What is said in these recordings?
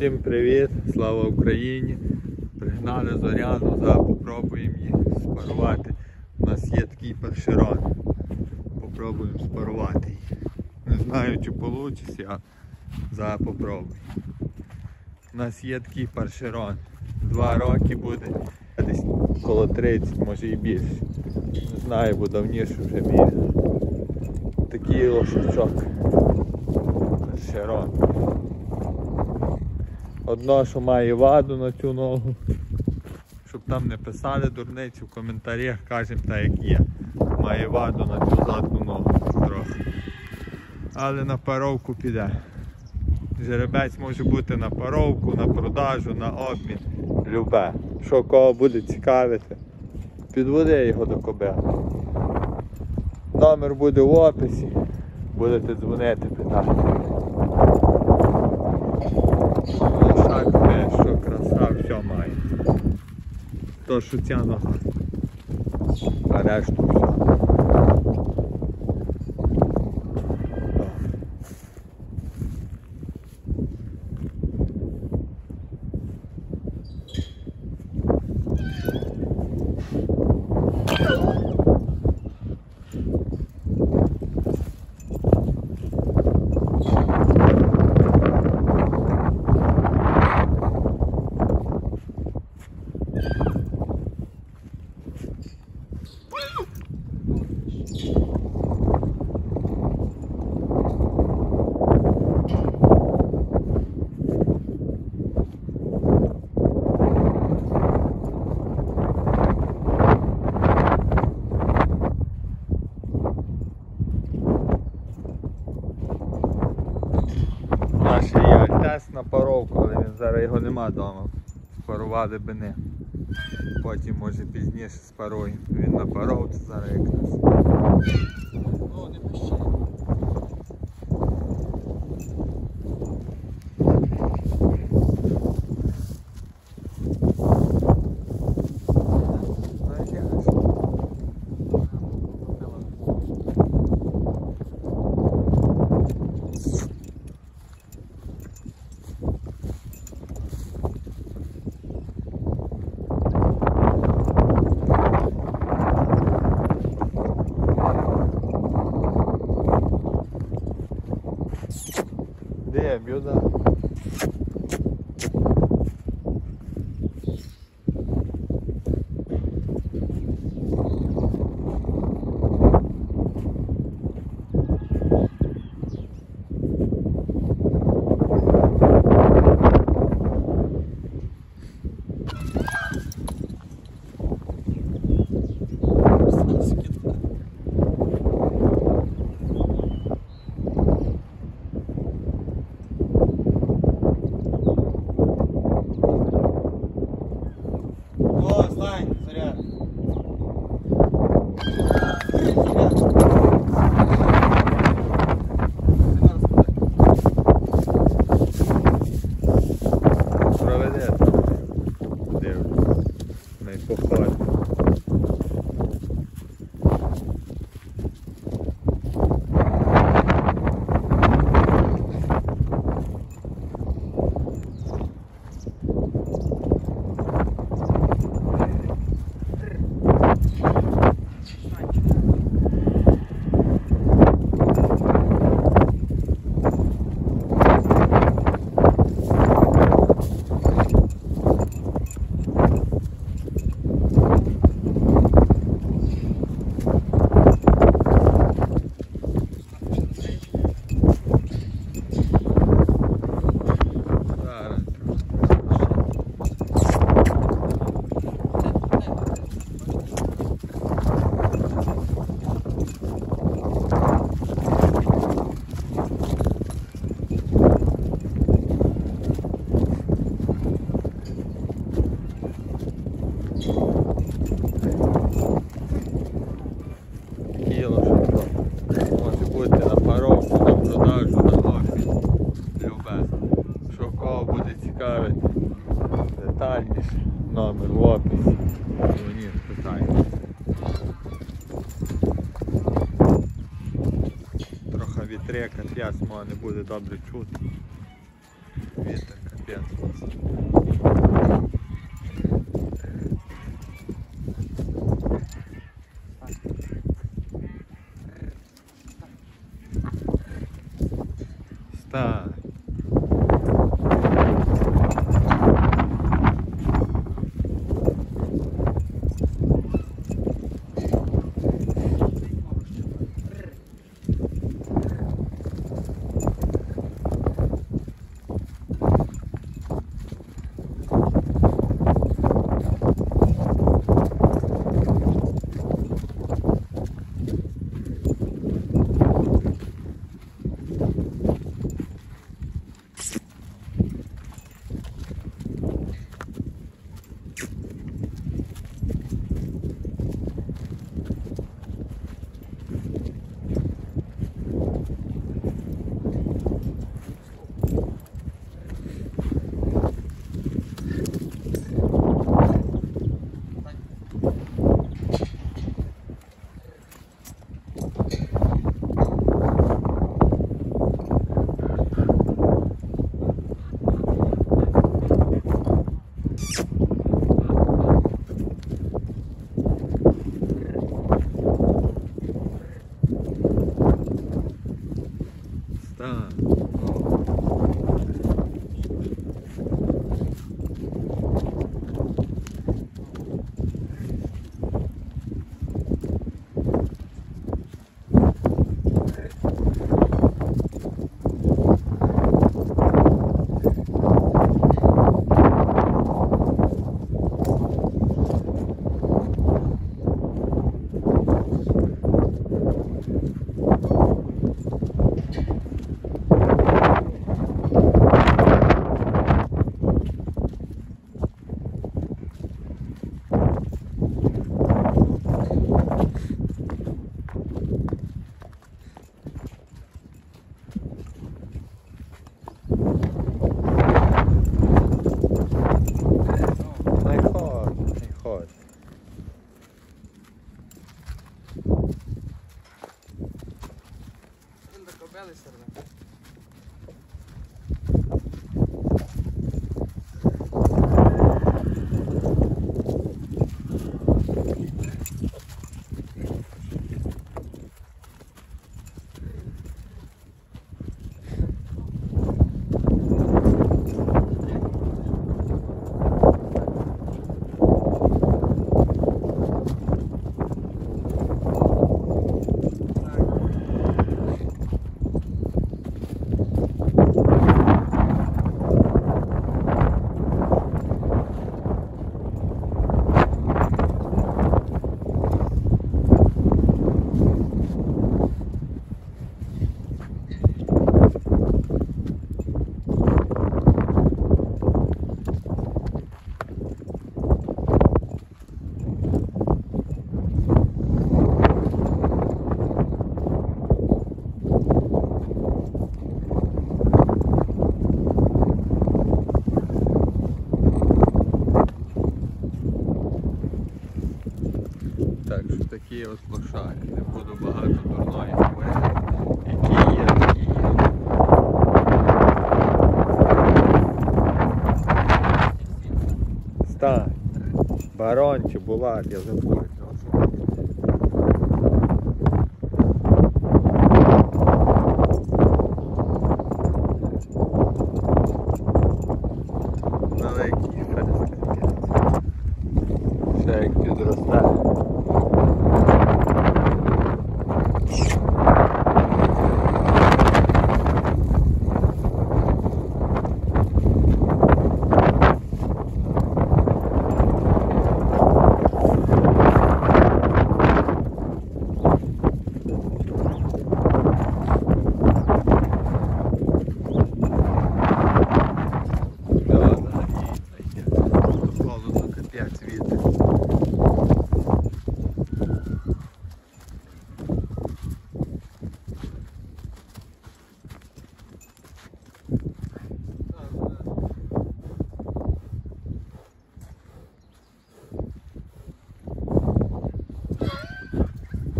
Всім привіт, слава Україні! Пригнали Зоряну, зараз попробуємо її спарувати. У нас є такий першерон. Попробуємо спарувати її. Не знаю, чи вийде, а зараз попробуємо. У нас є такий першерон. 2 роки буде, десь коло 30, може і більше. Не знаю, бо давніше вже міряв. Такий лошачок. Першерон. Одно, що має ваду на цю ногу, щоб там не писали дурниці в коментарях, кажемо так як є. Має ваду на цю задну ногу трохи. Але на паровку піде. Жеребець може бути на паровку, на продажу, на обмін. Любе. Що кого буде цікавити, підведи його до кобили. Номер буде в описі, будете дзвонити, питати. Що краса, все має. То, що ця нога. А решту все. Наш є альтес на паровку, але він зараз його нема вдома. Спарували би не. Потім може пізніше спаруємо. Він на паровці зараз якраз. О, не пищи. Де, б'юда? О, знай, Зоря. Проведе там. Дивлюсь. Не походить. Може бути на паровку, на продажу, на обмін. Любе. Що кого буде цікавити детальніше, номер в описі. Дзвоніть, питайте. Трохи вітряка, п'яс, може не буде добре чути. Вітер капець. Стань. Такі от лошаки, не буду багато дурної говорити, які є, такі є. Стань, барон чи булат, я забув. Великий фест. Ще як підростає.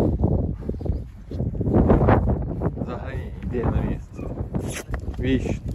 Взагалі йде на місце. Вічно.